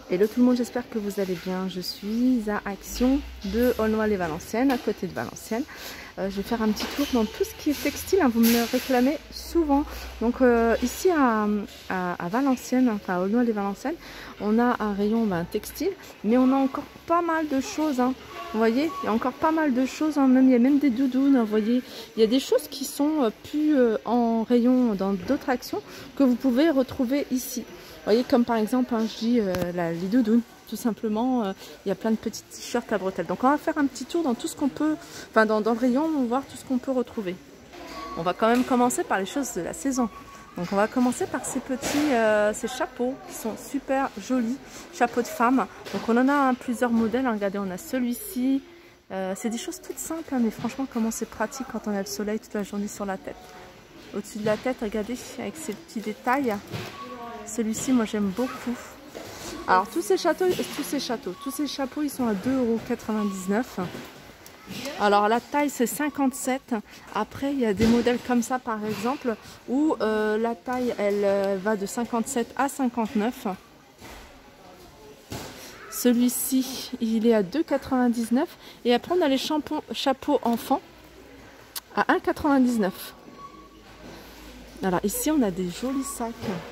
Hello tout le monde, j'espère que vous allez bien. Je suis à Action de Aulnoy-les-Valenciennes, à côté de Valenciennes. Je vais faire un petit tour dans tout ce qui est textile, hein, vous me le réclamez souvent. Donc ici à Valenciennes, enfin à Aulnoy-les-Valenciennes, on a un rayon textile, mais on a encore pas mal de choses. Hein. Vous voyez, il y a encore pas mal de choses, hein. Même, il y a même des doudounes, hein, vous voyez. Il y a des choses qui sont plus en rayon dans d'autres actions que vous pouvez retrouver ici. Vous voyez, comme par exemple, hein, je dis les doudounes, tout simplement, il y a plein de petits t-shirts à bretelles. Donc on va faire un petit tour dans tout ce qu'on peut, enfin dans le rayon, on va voir tout ce qu'on peut retrouver. On va quand même commencer par les choses de la saison. Donc on va commencer par ces petits ces chapeaux qui sont super jolis, chapeaux de femme. Donc on en a plusieurs modèles, hein. Regardez, on a celui-ci. C'est des choses toutes simples, hein, mais franchement comment c'est pratique quand on a le soleil toute la journée sur la tête. Au-dessus de la tête, regardez, avec ces petits détails. Celui-ci, moi j'aime beaucoup. Alors tous ces chapeaux, ils sont à 2,99 €. Alors la taille c'est 57. Après il y a des modèles comme ça par exemple où la taille elle va de 57 à 59. Celui-ci il est à 2,99 € et après on a les chapeaux enfants à 1,99 €. Alors ici on a des jolis sacs.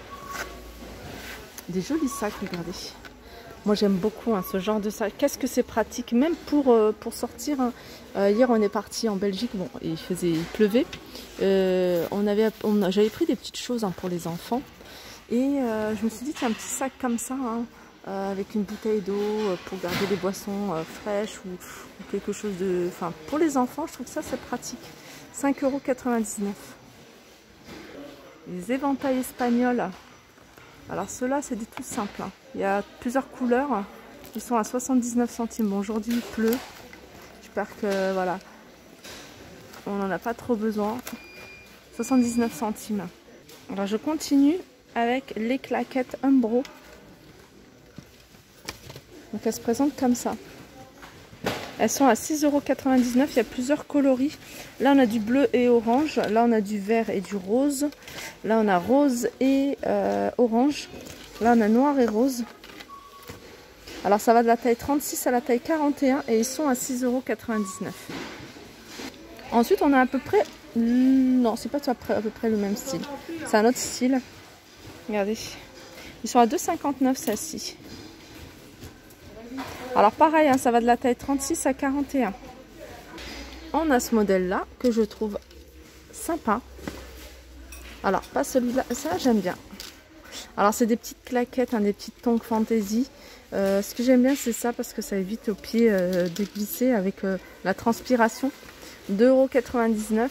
Des jolis sacs, regardez. Moi j'aime beaucoup hein, ce genre de sac. Qu'est-ce que c'est pratique, même pour sortir. Hein. Hier on est parti en Belgique, bon il pleuvait. J'avais pris des petites choses hein, pour les enfants. Et je me suis dit tiens, un petit sac comme ça, hein, avec une bouteille d'eau pour garder des boissons fraîches ou quelque chose de... Enfin pour les enfants, je trouve que ça c'est pratique. 5,99 €. Les éventails espagnols. Alors ceux-là c'est des tout simples, hein. Il y a plusieurs couleurs, ils sont à 79 centimes. Bon, aujourd'hui il pleut, j'espère que voilà, on n'en a pas trop besoin. 79 centimes. Alors je continue avec les claquettes Umbro. Donc elles se présentent comme ça. Elles sont à 6,99 €, il y a plusieurs coloris. Là on a du bleu et orange, là on a du vert et du rose. Là on a rose et orange. Là on a noir et rose. Alors ça va de la taille 36 à la taille 41 et ils sont à 6,99 €. Ensuite on a à peu près... Non, c'est pas à peu près le même style. C'est un autre style. Regardez. Ils sont à 2,59 € celle-ci. Alors pareil, hein, ça va de la taille 36 à 41. On a ce modèle-là que je trouve sympa. Alors, pas celui-là, ça j'aime bien. Alors c'est des petites claquettes, hein, des petites tongs fantaisie. Ce que j'aime bien c'est ça parce que ça évite aux pieds de glisser avec la transpiration. 2,99 €.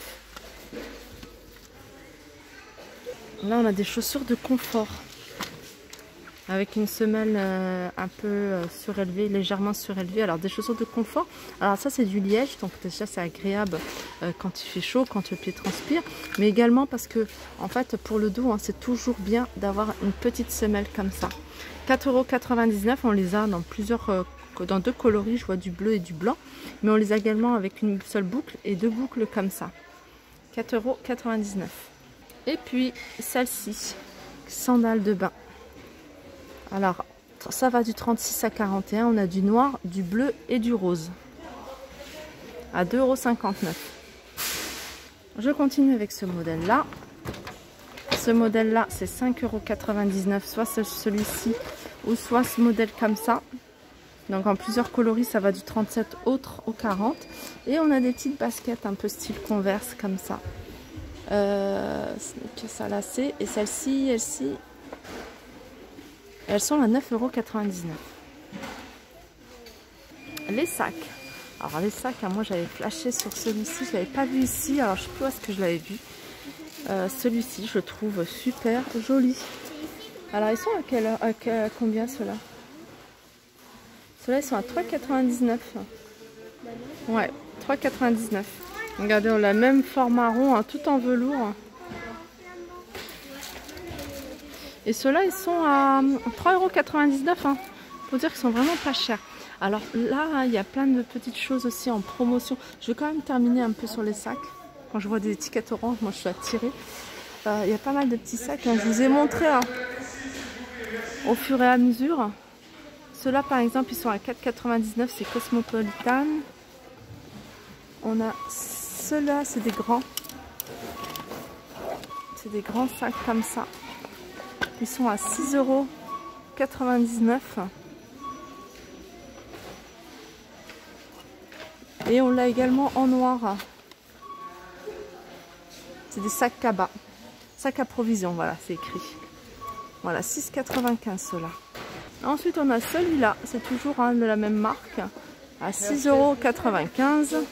Là on a des chaussures de confort. Avec une semelle un peu surélevée, légèrement surélevée. Alors des chaussures de confort. Alors ça c'est du liège, donc déjà c'est agréable quand il fait chaud, quand le pied transpire. Mais également parce que en fait pour le dos, hein, c'est toujours bien d'avoir une petite semelle comme ça. 4,99 €, on les a dans dans deux coloris, je vois du bleu et du blanc. Mais on les a également avec une seule boucle et deux boucles comme ça. 4,99 €. Et puis celle-ci, sandales de bain. Alors, ça va du 36 à 41. On a du noir, du bleu et du rose. À 2,59 €. Je continue avec ce modèle-là. Ce modèle-là, c'est 5,99 €. Soit celui-ci, ou soit ce modèle comme ça. Donc, en plusieurs coloris, ça va du 37 au 40. Et on a des petites baskets un peu style Converse, comme ça. Ça là, c'est. Et celle-ci, elles-ci... Elles sont à 9,99 €. Les sacs. Alors les sacs, hein, moi j'avais flashé sur celui-ci. Je ne l'avais pas vu ici. Alors je ne sais pas où est-ce que je l'avais vu. Celui-ci, je le trouve super joli. Alors ils sont à combien ceux-là? Ceux-là, ils sont à 3,99 €. Ouais, 3,99 €. Regardez, on a le même format rond, hein, tout en velours. Et ceux-là, ils sont à 3,99 €. Hein. Faut dire qu'ils sont vraiment pas chers. Alors là, il y a plein de petites choses aussi en promotion. Je vais quand même terminer un peu sur les sacs. Quand je vois des étiquettes orange, moi je suis attirée. Il y a pas mal de petits sacs. Hein. Je vous ai montré hein, au fur et à mesure. ceux-là par exemple ils sont à 4,99 €, c'est Cosmopolitan. On a ceux-là, c'est des grands. C'est des grands sacs comme ça. Ils sont à 6,99 €. Et on l'a également en noir. C'est des sacs cabas. Sacs à provision, voilà, c'est écrit. Voilà, 6,95 € ceux-là. Ensuite, on a celui-là. C'est toujours de la même marque. À 6,95 €.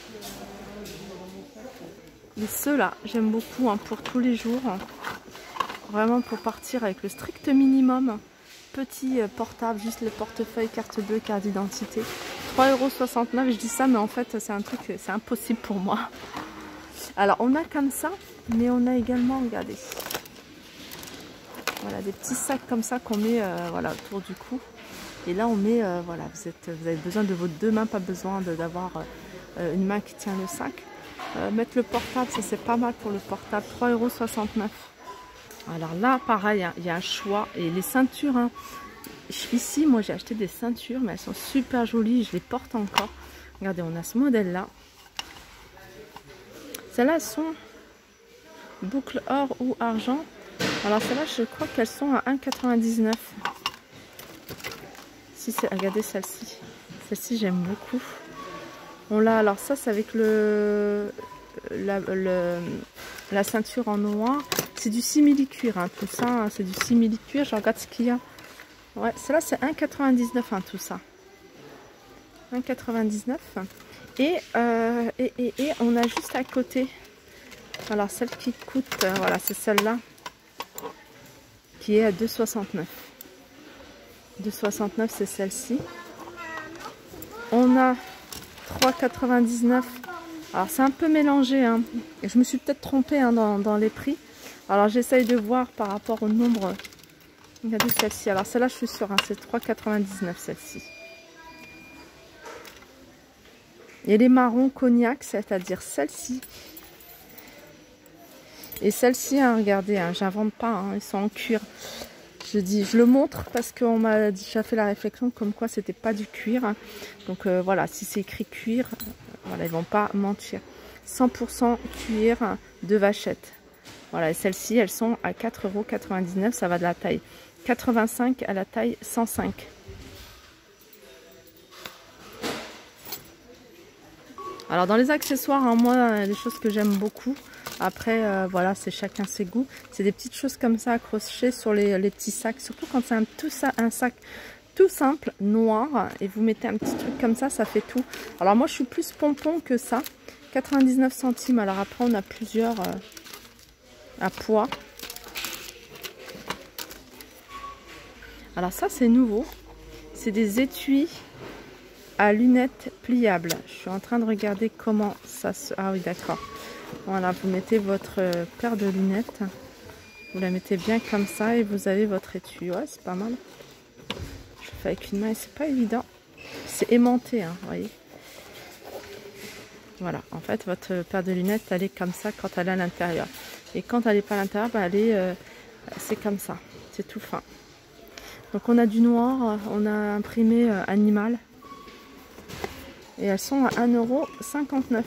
Et ceux-là, j'aime beaucoup pour tous les jours. Vraiment pour partir avec le strict minimum. Petit portable, juste le portefeuille, carte bleue, carte d'identité. 3,69 €. Je dis ça, mais en fait, c'est un truc, c'est impossible pour moi. Alors, on a comme ça, mais on a également, regardez. Voilà, des petits sacs comme ça qu'on met voilà, autour du cou. Et là, on met, voilà, vous avez besoin de vos deux mains, pas besoin d'avoir une main qui tient le sac. Mettre le portable, ça c'est pas mal pour le portable, 3,69 €. Alors là, pareil, hein, il y a un choix. Et les ceintures, hein, ici, moi j'ai acheté des ceintures, mais elles sont super jolies, je les porte encore. Regardez, on a ce modèle-là. Celles-là sont boucle or ou argent. Alors celles-là, je crois qu'elles sont à 1,99 €. Si regardez celle-ci. Celle-ci, j'aime beaucoup. On l'a, alors ça, c'est avec la ceinture en noir. C'est du simili-cuir, hein, tout ça. Hein, c'est du simili-cuir. Je regarde ce qu'il y a. Ouais, celle-là, c'est 1,99 €, hein, tout ça. 1,99 €. Et on a juste à côté, alors celle qui coûte, voilà, c'est celle-là, qui est à 2,69 €. 2,69 €, c'est celle-ci. On a 3,99 €. Alors c'est un peu mélangé, hein. Je me suis peut-être trompée, hein, dans les prix. Alors j'essaye de voir par rapport au nombre. Regardez celle-ci. Alors celle-là, je suis sûre, hein, c'est 3,99 € celle-ci. Et les marrons cognac, c'est-à-dire celle-ci. Et celle-ci, hein, regardez, hein, j'invente pas, hein, ils sont en cuir. Je le montre parce qu'on m'a déjà fait la réflexion comme quoi c'était pas du cuir. Hein. Donc voilà, si c'est écrit cuir, voilà, ils vont pas mentir. 100% cuir de vachette. Voilà, et celles-ci, elles sont à 4,99 €. Ça va de la taille 85 à la taille 105. Alors dans les accessoires, hein, moi, des choses que j'aime beaucoup. Après, voilà, c'est chacun ses goûts. C'est des petites choses comme ça accrochées sur les petits sacs. Surtout quand c'est un sac tout simple, noir. Et vous mettez un petit truc comme ça fait tout. Alors moi, je suis plus pompon que ça. 99 centimes. Alors après, on a plusieurs à poids. Alors ça, c'est nouveau. C'est des étuis à lunettes pliables. Je suis en train de regarder comment ça se... Ah oui, d'accord. Voilà, vous mettez votre paire de lunettes. Vous la mettez bien comme ça et vous avez votre étui. Ouais, c'est pas mal. Je le fais avec une main et c'est pas évident. C'est aimanté, hein, vous voyez. Voilà, en fait, votre paire de lunettes, elle est comme ça quand elle est à l'intérieur. Et quand elle n'est pas à l'intérieur, bah, c'est comme ça. C'est tout fin. Donc on a du noir, on a imprimé animal. Et elles sont à 1,59 €.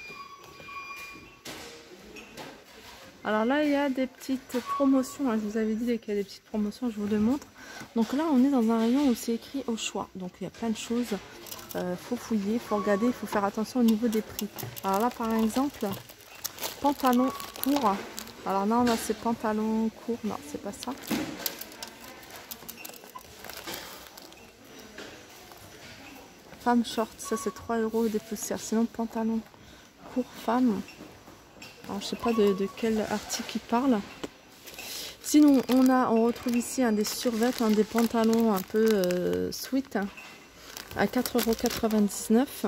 Alors là, il y a des petites promotions. Je vous avais dit qu'il y a des petites promotions, je vous le montre. Donc là, on est dans un rayon où c'est écrit au choix. Donc il y a plein de choses. Faut fouiller, il faut regarder, il faut faire attention au niveau des prix. Alors là, par exemple, pantalon court. Alors là, on a ces pantalons courts. Non, c'est pas ça. Femme short, ça c'est 3 € des poussières. Sinon, pantalon court femme. Alors, je sais pas de quel article il parle. Sinon, on retrouve ici des survêtements, des pantalons un peu sweat à 4,99 €.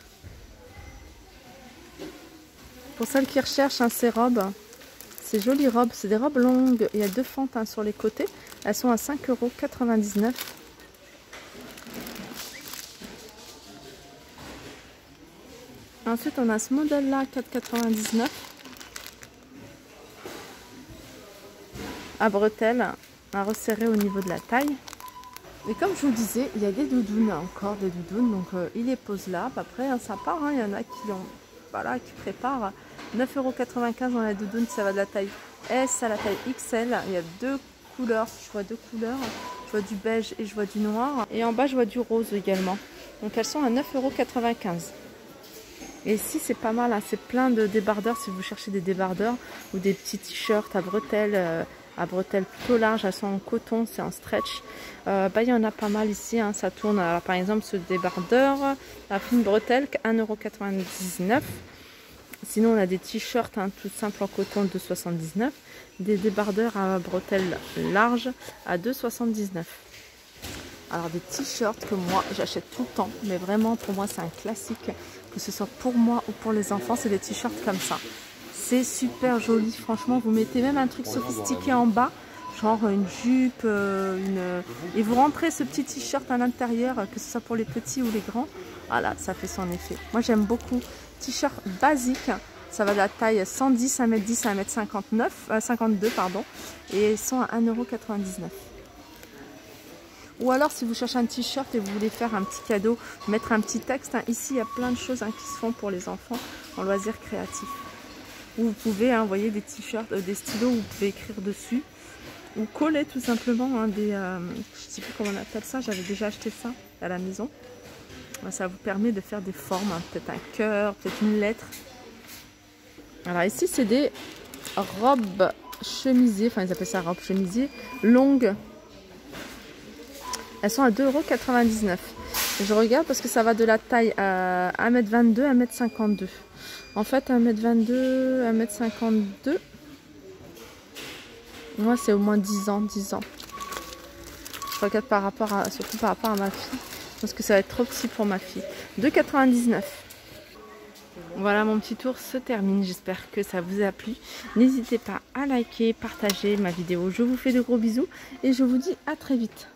Pour celles qui recherchent ces robes, ces jolies robes, c'est des robes longues. Il y a deux fentes sur les côtés. Elles sont à 5,99 €. Ensuite, on a ce modèle-là, 4,99 € à bretelles, à resserrer au niveau de la taille. Et comme je vous le disais, il y a des doudounes, encore des doudounes, donc il les pose là. Après, hein, ça part, hein, il y en a qui ont, voilà, qui préparent. 9,95 € dans la doudoune, ça va de la taille S à la taille XL. Il y a deux couleurs, je vois deux couleurs. Je vois du beige et je vois du noir. Et en bas, je vois du rose également. Donc elles sont à 9,95 €. Et ici, c'est pas mal, hein, c'est plein de débardeurs si vous cherchez des débardeurs ou des petits t-shirts à bretelles plutôt larges, elles sont en coton, c'est en stretch. Il y en a pas mal ici, hein, ça tourne. Alors, par exemple, ce débardeur, la fine bretelle, 1,99 €. Sinon, on a des t-shirts, hein, tout simples en coton, 2,79 €. Des débardeurs à bretelles larges à 2,79 €. Alors, des t-shirts que moi, j'achète tout le temps, mais vraiment, pour moi, c'est un classique. Que ce soit pour moi ou pour les enfants, c'est des t-shirts comme ça. C'est super joli, franchement, vous mettez même un truc sophistiqué en bas, genre une jupe, et vous rentrez ce petit t-shirt à l'intérieur, que ce soit pour les petits ou les grands. Voilà, ça fait son effet. Moi j'aime beaucoup. T-shirt basique, ça va de la taille 110, 1m10, 1m52, pardon, et ils sont à 1,99 €. Ou alors si vous cherchez un t-shirt et vous voulez faire un petit cadeau, mettre un petit texte, hein, ici il y a plein de choses, hein, qui se font pour les enfants en loisirs créatifs. Vous pouvez envoyer des t-shirts, des stylos, vous pouvez écrire dessus. Ou coller tout simplement, hein, je ne sais plus comment on appelle ça, j'avais déjà acheté ça à la maison. Ça vous permet de faire des formes, hein, peut-être un cœur, peut-être une lettre. Alors ici c'est des robes chemisiers, enfin ils appellent ça robes chemisiers, longues. Elles sont à 2,99 €. Je regarde parce que ça va de la taille à 1m22 à 1m52. En fait, 1m22, 1m52, moi c'est au moins 10 ans. Je regarde surtout par rapport à ma fille, parce que ça va être trop petit pour ma fille. 2,99 €. Voilà, mon petit tour se termine. J'espère que ça vous a plu. N'hésitez pas à liker, partager ma vidéo. Je vous fais de gros bisous et je vous dis à très vite.